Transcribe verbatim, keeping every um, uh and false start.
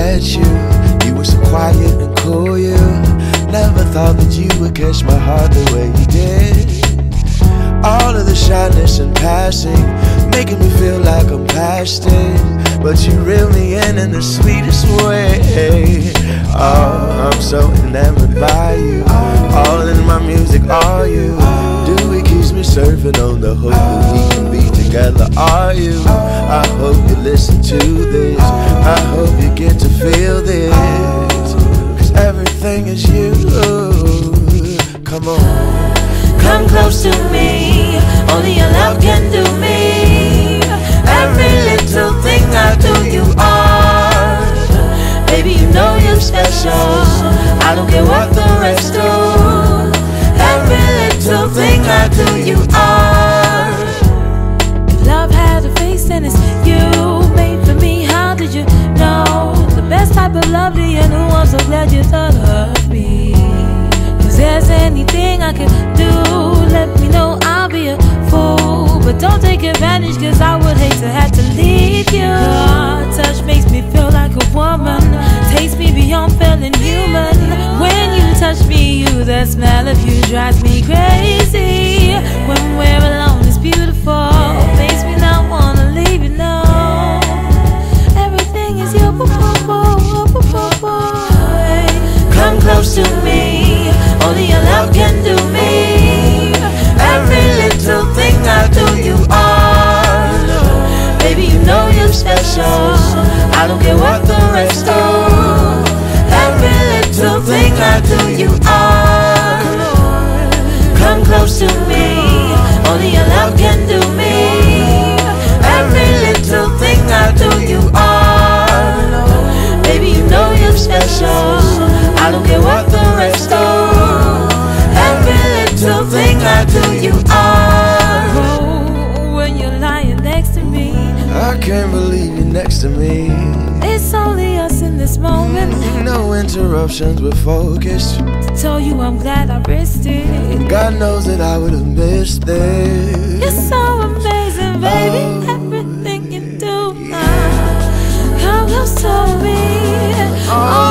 met you, you were so quiet and cool. You never thought that you would catch my heart the way you did. All of the shyness and passing, making me feel like I'm past it, but you reel me in in the sweetest way. Oh, I'm so enamored by you. All in my music, all you do, it keeps me surfing on the hope that we can be together. Are you? I hope you listen to this. I hope you get to feel this, 'cause everything is you. Come on, come close to me. Only your love can do me. Every little thing I do, you are. Baby, you know you're special. I don't care what the rest do. Every little thing I do, you are. Love had a face and it's you made for me. How did you know? The best type of love do you know? I'm so glad you thought of me. 'Cause there's anything I can do, let me know, I'll be a fool. But don't take advantage, 'cause I would hate to have to leave you. Your touch makes me feel like a woman, takes me beyond feeling human. When you touch me, you, that smell of you drives me crazy. When we're alone, it's beautiful, makes me not wanna leave you, no. Everything is you. Come close to me. Only your love can do me. Every little thing I do, you are. Baby, you know you're special. I don't care what the rest do. Every little thing I do, you are. Come close to me. Only your love can do me. Every little thing I do, you are. Baby, you know you're special. I don't care what the rest do. Every little thing I do, you are. Oh, when you're lying next to me, I can't believe you're next to me. it's only us in this moment. No interruptions, we're focused. To tell you I'm glad I risked it. God knows that I would have missed this. You're so amazing, baby. Oh, Everything you do, uh, come close to me. Oh,